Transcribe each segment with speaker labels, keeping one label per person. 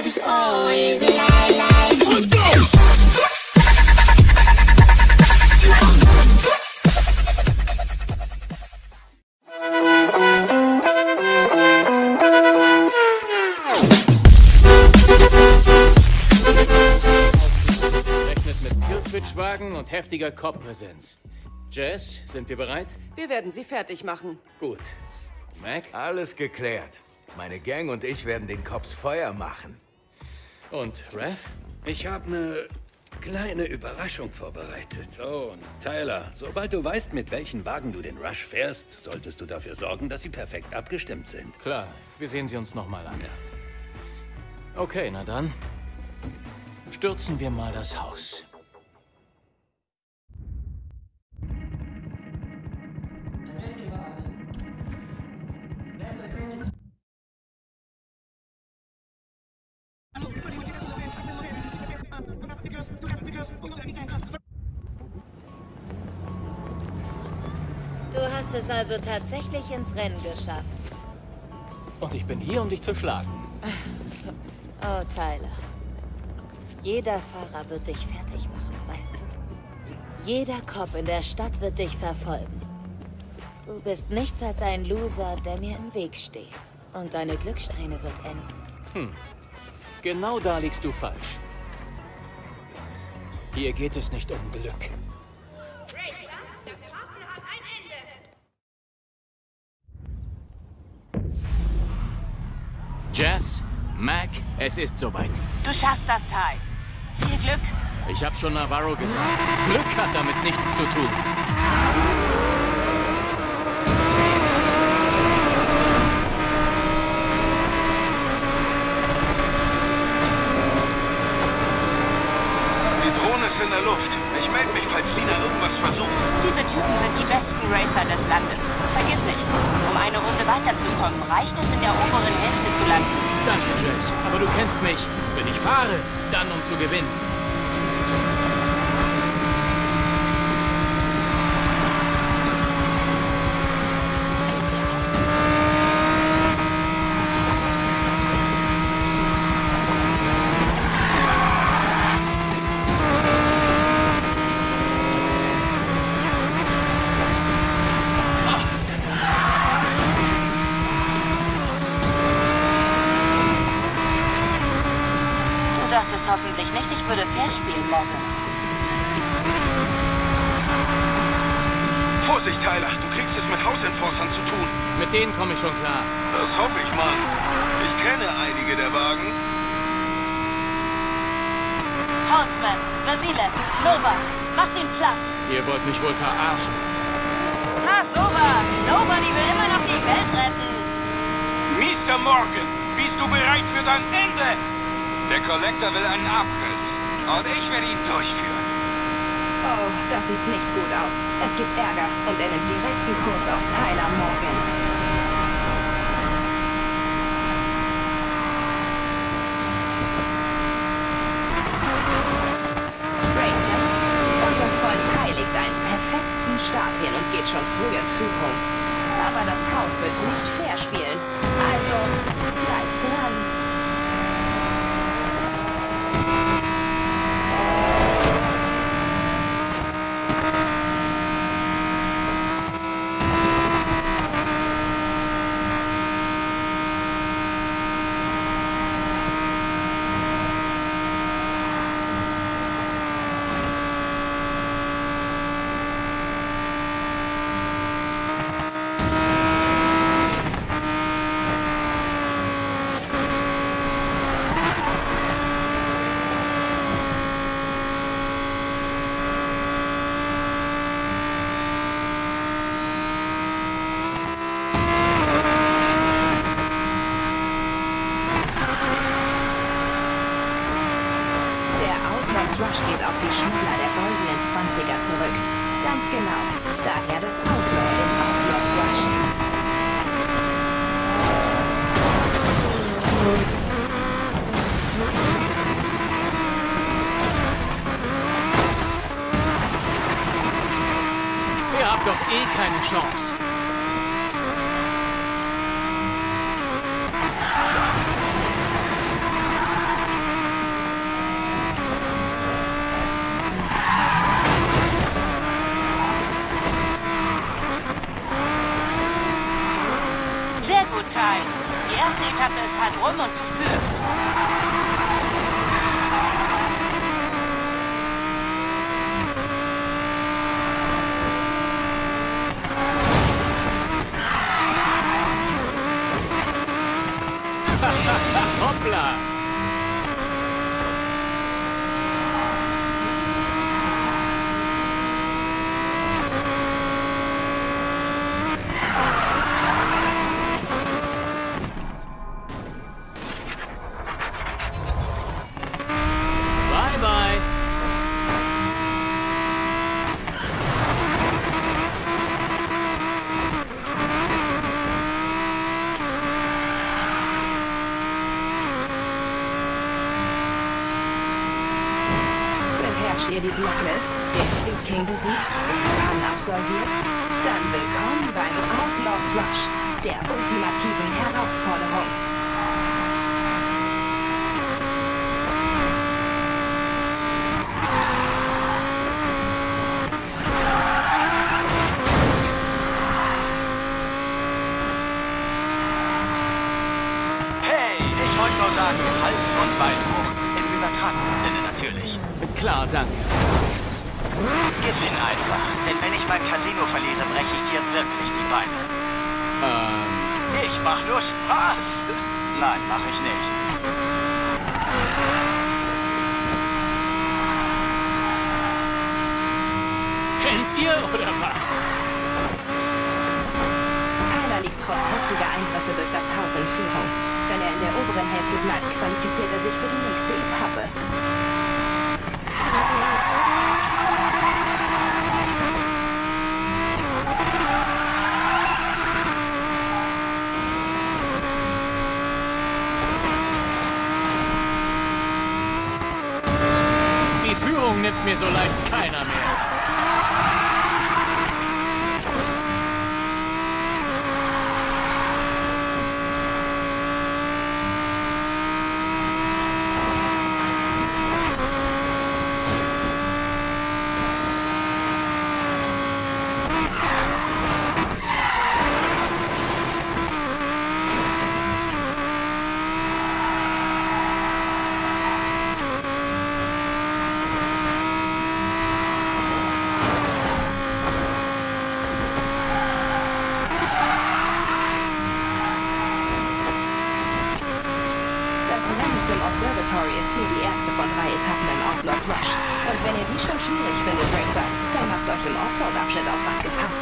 Speaker 1: It's always a lie. Let's go!
Speaker 2: Rechnet mit Killswitch-Wagen und heftiger Cop-Präsenz. Jess, sind wir bereit?
Speaker 3: Wir werden sie fertig machen.
Speaker 2: Gut. Mac?
Speaker 4: Alles geklärt. Meine Gang und ich werden den Cops Feuer machen.
Speaker 2: Und Rev?
Speaker 5: Ich habe eine kleine Überraschung vorbereitet. Oh, und Tyler, sobald du weißt, mit welchen Wagen du den Rush fährst, solltest du dafür sorgen, dass sie perfekt abgestimmt sind.
Speaker 2: Klar, wir sehen sie uns nochmal an. Okay, na dann. Stürzen wir mal das Haus.
Speaker 6: Du hast es also tatsächlich ins Rennen geschafft.
Speaker 2: Und ich bin hier, um dich zu schlagen.
Speaker 6: Oh, Tyler. Jeder Fahrer wird dich fertig machen, weißt du? Jeder Cop in der Stadt wird dich verfolgen. Du bist nichts als ein Loser, der mir im Weg steht. Und deine Glückssträhne wird enden.
Speaker 2: Genau da liegst du falsch. Hier geht es nicht um Glück. Jess, Mac, es ist soweit.
Speaker 7: Du schaffst das, Ty. Viel Glück.
Speaker 2: Ich hab's schon Navarro gesagt. Glück hat damit nichts zu tun.
Speaker 8: Die Drohne ist in der Luft. Ich melde mich, falls Lina irgendwas versucht.
Speaker 7: Diese Typen sind die besten Racer des Landes. Vergiss nicht, um eine Runde weiterzukommen, reicht es, in der oberen Hälfte zu landen.
Speaker 2: Danke, Jess. Aber du kennst mich. Wenn ich fahre, dann um zu gewinnen.
Speaker 7: Du dachtest hoffentlich nicht, ich würde fair spielen, Morgan.
Speaker 8: Vorsicht, Tyler. Du kriegst es mit Hausenforcern zu tun.
Speaker 2: Mit denen komme ich schon klar.
Speaker 8: Das hoffe ich mal. Ich kenne einige der Wagen.
Speaker 7: Horseman, Vasile, Nova, macht ihn platt.
Speaker 2: Ihr wollt mich wohl verarschen.
Speaker 7: Na, sowas. Nobody will immer noch die Welt retten.
Speaker 8: Mr. Morgan, bist du bereit für dein Ende? Der Collector will einen Abriss. Und ich werde ihn durchführen.
Speaker 9: Oh, das sieht nicht gut aus. Es gibt Ärger und er nimmt direkten Kurs auf Tyler Morgan. Racer, unser Freund Ty legt einen perfekten Start hin und geht schon früh in Führung. Aber das Haus wird nicht fair spielen. Also, bleibt dran. Rush geht auf die Schmuggler der goldenen 20er zurück. Ganz genau. Daher das Outlaw im Outlaws Rush.
Speaker 2: Ihr habt doch eh keine Chance.
Speaker 7: Etappe ist halt rum und du führst.
Speaker 2: Hoppla! Bye-bye!
Speaker 9: Beherrscht ihr die Blacklist, den Speed King besiegt, den Run absolviert? Dann willkommen beim Outlaws Rush, der ultimativen Herausforderung.
Speaker 8: Hey, ich wollte nur sagen, Hals- und Beinbruch. Im übertragenen Sinne natürlich.
Speaker 2: Klar, danke.
Speaker 8: Gib ihn einfach, denn wenn ich mein Casino verliere, breche ich dir wirklich die Beine. Ich mach nur Spaß. Nein, mach ich nicht.
Speaker 2: Kennt ihr oder was?
Speaker 9: Tyler liegt trotz heftiger Eingriffe durch das Haus in Führung. Wenn er in der oberen Hälfte bleibt, qualifiziert er sich für die nächste Etappe.
Speaker 2: Die Führung nimmt mir so leicht keiner mehr.
Speaker 9: Zum Observatory ist nur die erste von 3 Etappen im Outlaws Rush. Und wenn ihr die schon schwierig findet, Racer, dann macht euch im Offroad-Abschnitt auf was gefasst.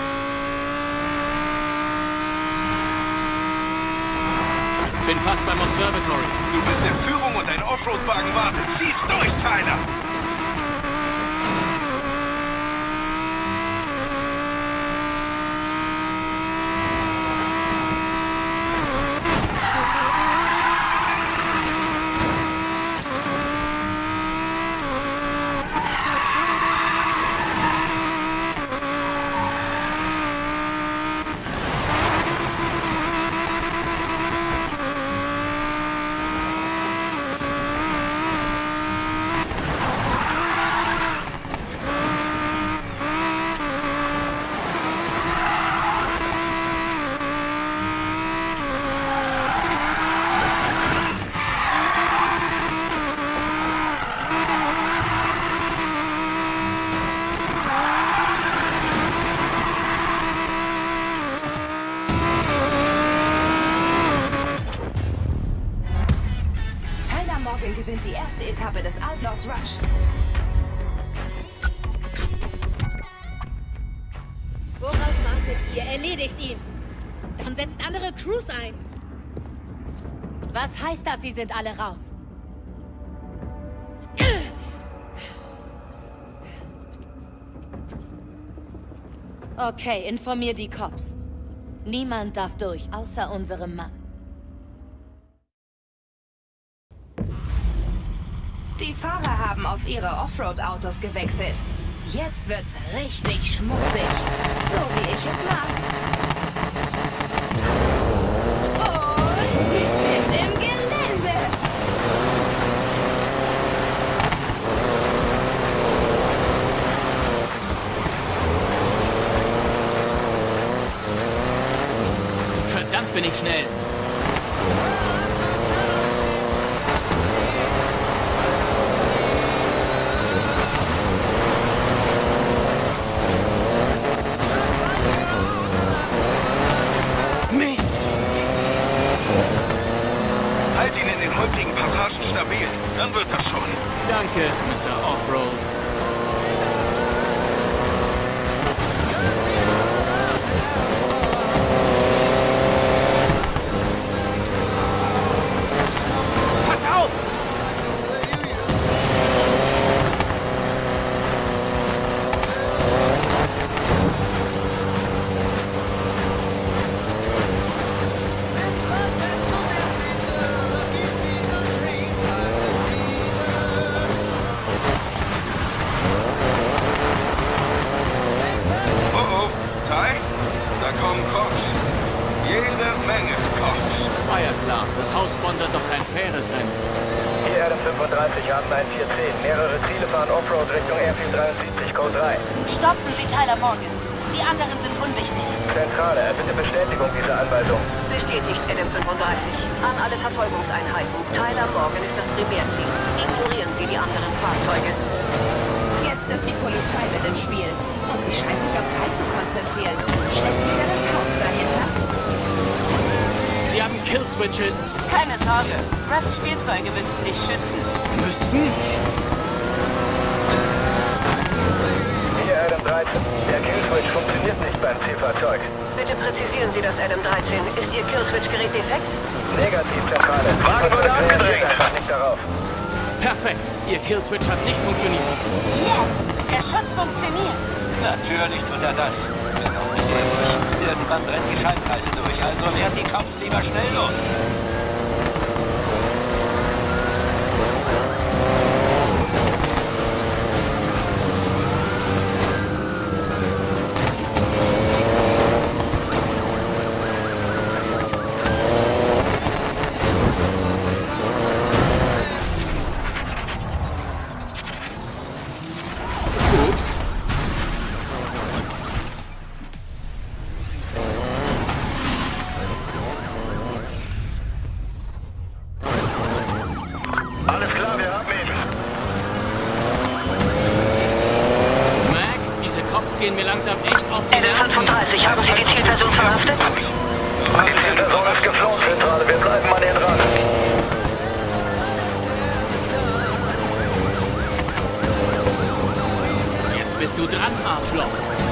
Speaker 2: Bin fast beim Observatory.
Speaker 8: Du bist in Führung und dein Offroad-Wagen wartet. Zieh's durch, Tyler!
Speaker 9: gewinnt die erste Etappe des Outlaws Rush.
Speaker 6: Worauf wartet ihr? Erledigt ihn! Dann setzt andere Crews ein! Was heißt das, sie sind alle raus? Okay, informier die Cops. Niemand darf durch, außer unserem Mann.
Speaker 9: Die Fahrer haben auf ihre Offroad-Autos gewechselt. Jetzt wird's richtig schmutzig. So wie ich es mag. Und sie sind im Gelände.
Speaker 2: Verdammt bin ich schnell.
Speaker 8: den heutigen Passagen stabil. Dann wird das schon.
Speaker 2: Danke, Mr. Offroad. Pass auf!
Speaker 8: Oh, Ty? Da kommen Cops. Jede Menge Cops.
Speaker 2: War ja klar, das Haus sponsert doch kein faires Rennen.
Speaker 10: Hier Adam 35, haben ein 410. Mehrere Ziele fahren Offroad Richtung Airfield 73, Code 3.
Speaker 7: Stoppen Sie Tyler Morgan. Die anderen sind unwichtig.
Speaker 10: Zentrale, bitte Bestätigung dieser Anweisung.
Speaker 3: Bestätigt Adam 35. An alle Verfolgungseinheiten. Tyler Morgan ist das Primärziel. Ignorieren Sie die anderen Fahrzeuge.
Speaker 9: Jetzt ist die Polizei mit im Spiel. Und sie scheint sich auf Ty zu konzentrieren. Steckt wieder das Haus dahinter?
Speaker 2: Sie haben Killswitches.
Speaker 7: Keine Sorge. Russ Spielzeuge müssen dich schützen.
Speaker 2: Müssten?
Speaker 10: Hier Adam 13. Der Killswitch funktioniert nicht beim Zielfahrzeug.
Speaker 3: Bitte präzisieren Sie das, Adam 13. Ist Ihr Killswitch-Gerät defekt?
Speaker 10: Negativ, Zentrale. Wagen wurde angedrängt. Einfach nicht darauf.
Speaker 2: Perfekt. Ihr Killswitch hat nicht funktioniert.
Speaker 7: Yes! Der Schutz funktioniert.
Speaker 8: Natürlich tut er das. Genau mit der irgendwann brennt die Scheibenreise durch. Also werden die Cops lieber schnell los.
Speaker 2: Ups.
Speaker 10: Alles klar, wir haben ihn.
Speaker 2: Mac, diese Cops gehen mir langsam echt auf die
Speaker 3: Adam
Speaker 2: Nerven.
Speaker 3: 35. Haben Sie die Zielperson verhaftet?
Speaker 10: Die Zielperson ist geflohen, Zentrale. Wir bleiben an den ran.
Speaker 2: Jetzt bist du dran, Arschloch.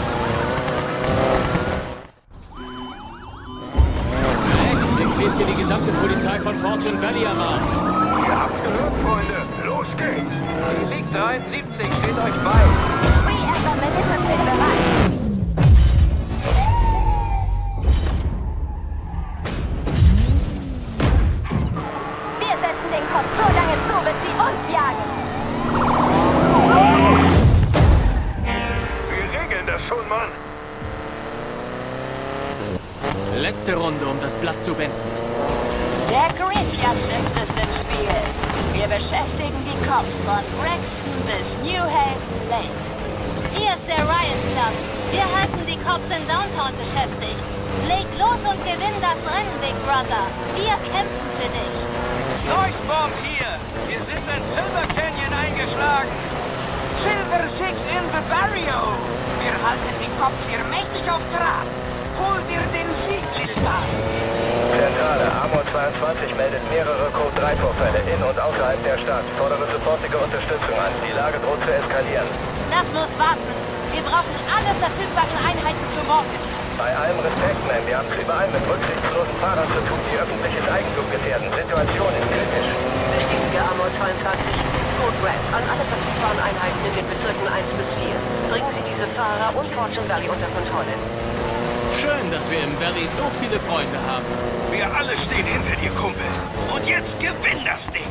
Speaker 2: Mac, mir klebt hier die gesamte Polizei von Fortune Valley am Arsch.
Speaker 10: Ihr habt's gehört, Freunde. Los geht's.
Speaker 8: Liegt 73, steht euch bei.
Speaker 7: Free Amber Militia steht bereit. Wir setzen den Kopf so lange zu, bis sie uns jagen.
Speaker 10: Wir regeln das schon, Mann.
Speaker 2: Letzte Runde, um das Blatt zu wenden.
Speaker 7: Der Grid Justice ist im Spiel. Wir beschäftigen die Cops von Braxton bis New Haven Lake. Hier ist der Riot Club. Wir halten die Cops in Downtown beschäftigt. Leg los und gewinn das Rennen, Big Brother. Wir kämpfen für dich.
Speaker 8: Northbomb hier. Wir sind in Silver Canyon eingeschlagen. Silver Six in the Barrio. Wir halten die Cops hier mächtig auf Trab. Hol dir den Sieglista.
Speaker 10: Zentrale, Amor 22 meldet mehrere Code 3 Vorfälle in und außerhalb der Stadt. Fordere sofortige Unterstützung an. Die Lage droht zu eskalieren.
Speaker 7: Das muss warten. Wir brauchen alle verfügbaren Einheiten für morgen.
Speaker 10: Bei allem Respekt, Ma'am, wir haben es überall mit rücksichtslosen Fahrern zu tun, die öffentliches Eigentum gefährden. Situation ist kritisch.
Speaker 3: Bestätige Amor 22. Code Red. An alle verfügbaren Einheiten in den Bezirken 1 bis 4. Bringen Sie diese Fahrer und Fortune Valley unter Kontrolle.
Speaker 2: Schön, dass wir im Valley so viele Freunde haben.
Speaker 8: Wir alle stehen hinter dir, Kumpel. Und jetzt gewinn das Ding.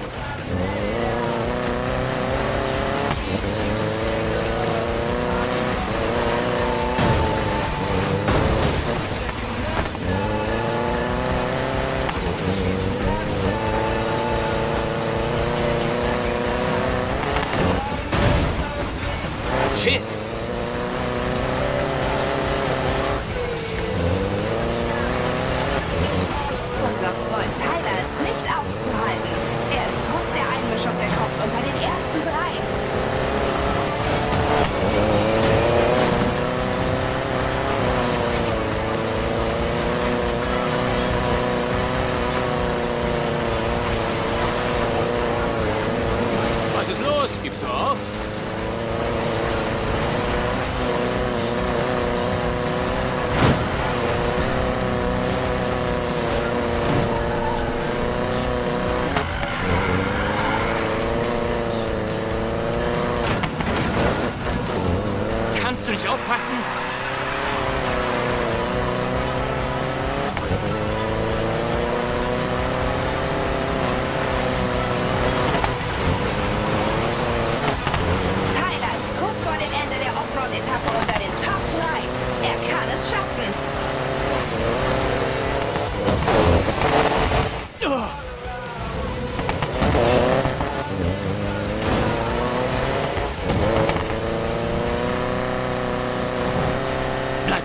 Speaker 2: Shit!
Speaker 9: Unser Freund Tyler ist nicht aufzuhalten. Er ist trotz der Einmischung der Cops unter den ersten drei.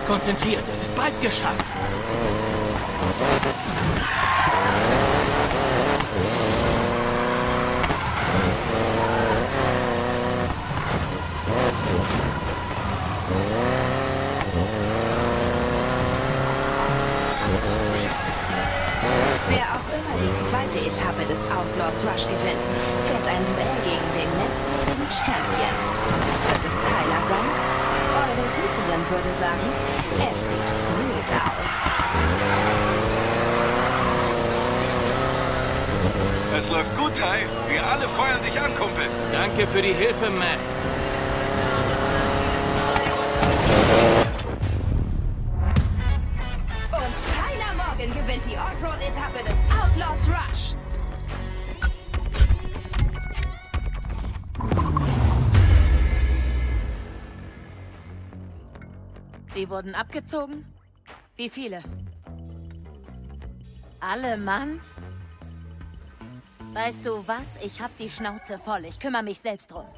Speaker 2: Konzentriert, es ist bald geschafft.
Speaker 9: Wer auch immer die zweite Etappe des Outlaws Rush gewinnt, fährt ein Duell gegen den letztjährigen Champion. Wird es Tyler sein? Eure Hüterin würde sagen, es sieht gut aus.
Speaker 8: Es läuft gut, Ty. Wir alle feuern dich an, Kumpel.
Speaker 2: Danke für die Hilfe, Matt.
Speaker 9: Und Tyler Morgan gewinnt die Offroad-Etappe des Outlaws Rush.
Speaker 6: Sie wurden abgezogen? Wie viele? Alle Mann? Weißt du was? Ich hab die Schnauze voll. Ich kümmere mich selbst drum.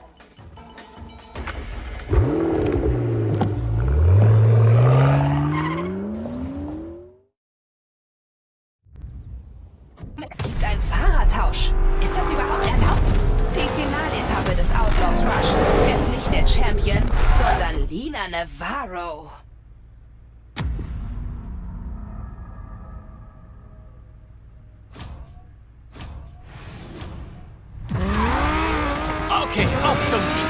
Speaker 9: Es gibt einen Fahrertausch. Ist das überhaupt erlaubt? Die Finaletappe des Outlaws Rush fährt nicht der Champion, sondern Lina Navarro.
Speaker 2: Okay, auf zum Sieg.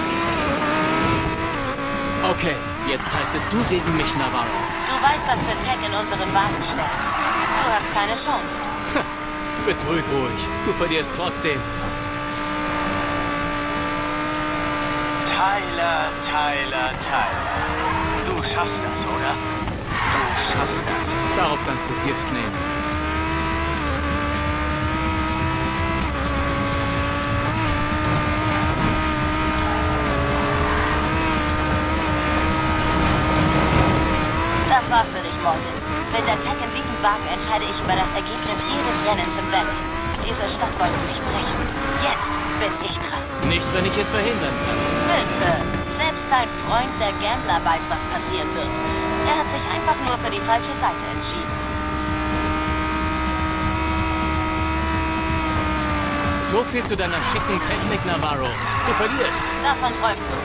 Speaker 2: Okay, jetzt tastest du gegen mich, Navarro.
Speaker 7: Du weißt, was für Tech in unseren Wagen steckt. Du hast keine Chance.
Speaker 2: Betrüg ruhig. Du verlierst trotzdem.
Speaker 8: Tyler. Du schaffst das, oder? Du schaffst das.
Speaker 2: Darauf kannst du Gift nehmen.
Speaker 7: Das war's für dich, Morgan. Mit der Tech in diesem Wagen entscheide ich über das Ergebnis jedes Rennens im Valley. Diese Stadt wollte mich brechen. Jetzt bin ich dran.
Speaker 2: Nicht, wenn ich es verhindern kann.
Speaker 7: Bitte. Selbst dein Freund, der Gambler, weiß, was passieren wird. Er hat sich einfach nur für die falsche Seite entschieden.
Speaker 2: So viel zu deiner schicken Technik, Navarro. Du verlierst.
Speaker 7: Davon träumst du.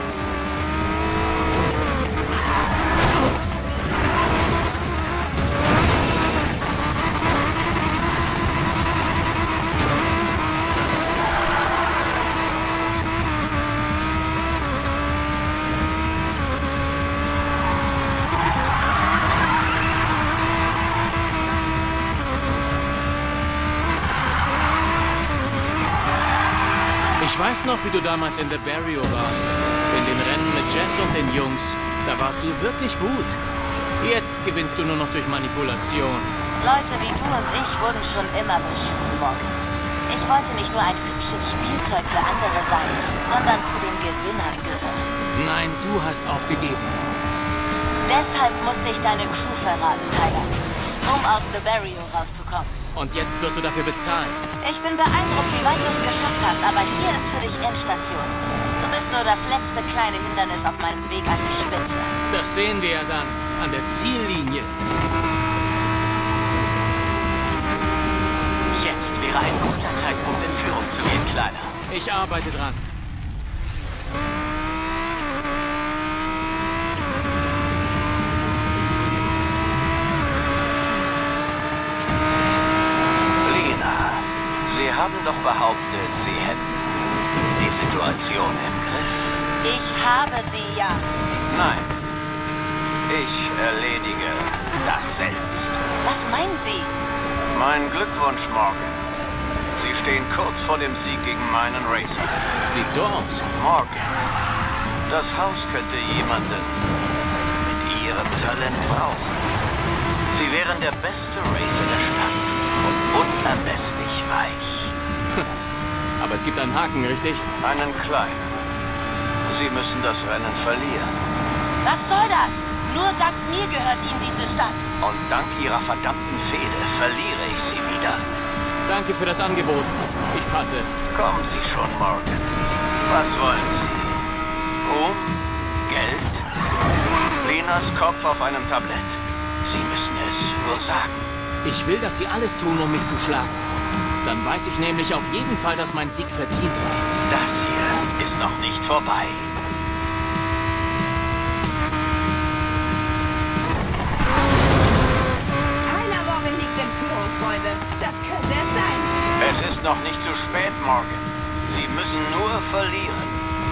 Speaker 2: Ich weiß noch, wie du damals in The Barrio warst. In den Rennen mit Jess und den Jungs. Da warst du wirklich gut. Jetzt gewinnst du nur noch durch Manipulation.
Speaker 7: Leute wie du und ich wurden schon immer beschissen, Morgan. Ich wollte nicht nur ein hübsches Spielzeug für andere sein, sondern zu den Gewinnern gehören.
Speaker 2: Nein, du hast aufgegeben.
Speaker 7: Deshalb musste ich deine Crew verraten, Tyler, um aus The Barrio rauszukommen.
Speaker 2: Und jetzt wirst du dafür bezahlt.
Speaker 7: Ich bin beeindruckt, wie weit du es geschafft hast, aber hier ist für dich Endstation. Du bist nur das letzte kleine Hindernis auf meinem Weg an die Spitze.
Speaker 2: Das sehen wir ja dann an der Ziellinie.
Speaker 8: Jetzt wäre ein guter Zeitpunkt, in Führung zu gehen, Kleiner.
Speaker 2: Ich arbeite dran.
Speaker 8: Sie haben doch behauptet, Sie hätten die Situation im Griff.
Speaker 7: Ich habe sie ja.
Speaker 8: Nein. Ich erledige das selbst.
Speaker 7: Was meinen Sie?
Speaker 8: Mein Glückwunsch, Morgan. Sie stehen kurz vor dem Sieg gegen meinen Racer.
Speaker 2: Sieht so aus.
Speaker 8: Morgan, das Haus könnte jemanden mit Ihrem Talent brauchen. Sie wären der beste Racer der Stadt und unermesslich reich.
Speaker 2: Aber es gibt einen Haken, richtig?
Speaker 8: Einen kleinen. Sie müssen das Rennen verlieren.
Speaker 7: Was soll das? Nur dank mir gehört Ihnen diese Stadt.
Speaker 8: Und dank Ihrer verdammten Fehde verliere ich sie wieder.
Speaker 2: Danke für das Angebot. Ich passe.
Speaker 8: Kommen Sie schon, Morgan. Was wollen Sie? Ruhm? Geld? Cenas Kopf auf einem Tablett. Sie müssen es nur sagen.
Speaker 2: Ich will, dass Sie alles tun, um mich zu schlagen. Dann weiß ich nämlich auf jeden Fall, dass mein Sieg verdient war.
Speaker 8: Das hier ist noch nicht vorbei.
Speaker 9: Tyler Morgan liegt in Führung, Freunde. Das könnte es sein.
Speaker 8: Es ist noch nicht zu spät, Morgan. Sie müssen nur verlieren.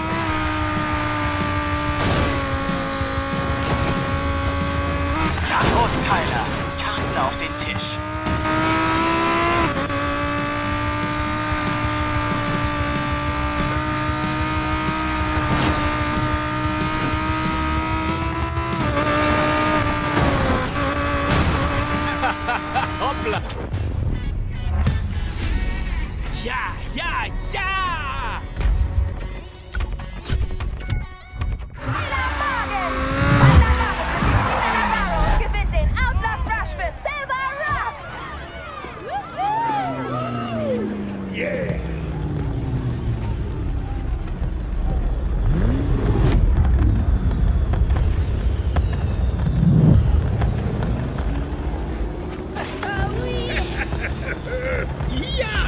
Speaker 8: Ja, los, Tyler. Karte auf den Tisch.
Speaker 2: Hoppla! Ja, ja, ja!
Speaker 7: Gewinnt den Outlast Rush für Silver Rock!
Speaker 5: Yeah! Ja!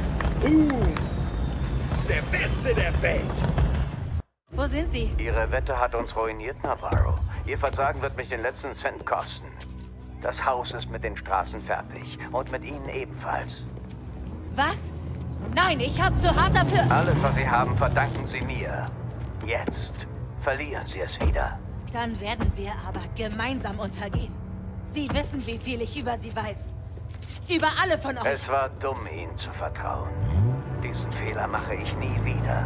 Speaker 5: Der Beste der Welt!
Speaker 6: Wo sind Sie?
Speaker 10: Ihre Wette hat uns ruiniert, Navarro. Ihr Versagen wird mich den letzten Cent kosten. Das Haus ist mit den Straßen fertig. Und mit Ihnen ebenfalls.
Speaker 6: Was? Nein, ich hab zu hart dafür...
Speaker 10: Alles, was Sie haben, verdanken Sie mir. Jetzt verlieren Sie es wieder.
Speaker 6: Dann werden wir aber gemeinsam untergehen. Sie wissen, wie viel ich über Sie weiß. Über alle von euch.
Speaker 10: Es war dumm, Ihnen zu vertrauen. Diesen Fehler mache ich nie wieder.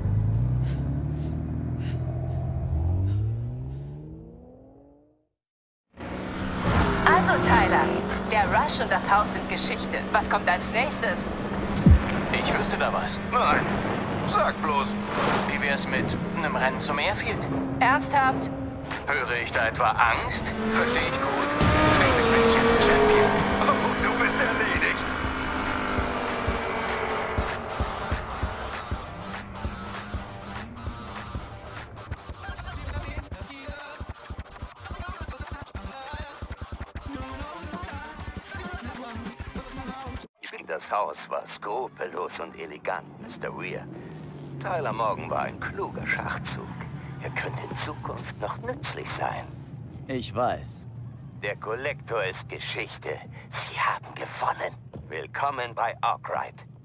Speaker 9: Also, Tyler, der Rush und das Haus sind Geschichte. Was kommt als nächstes?
Speaker 2: Ich wüsste da was.
Speaker 11: Nein, sag bloß.
Speaker 2: Wie wär's mit einem Rennen zum Airfield?
Speaker 9: Ernsthaft?
Speaker 2: Höre ich da etwa Angst? Verstehe ich gut. Schließlich bin ich jetzt Champion.
Speaker 11: Oh, du bist erledigt.
Speaker 10: Das Haus war skrupellos und elegant, Mr. Weir. Tyler Morgan war ein kluger Schachzug. Er könnte in Zukunft noch nützlich sein.
Speaker 12: Ich weiß.
Speaker 10: Der Kollektor ist Geschichte. Sie haben gewonnen. Willkommen bei Arkwright.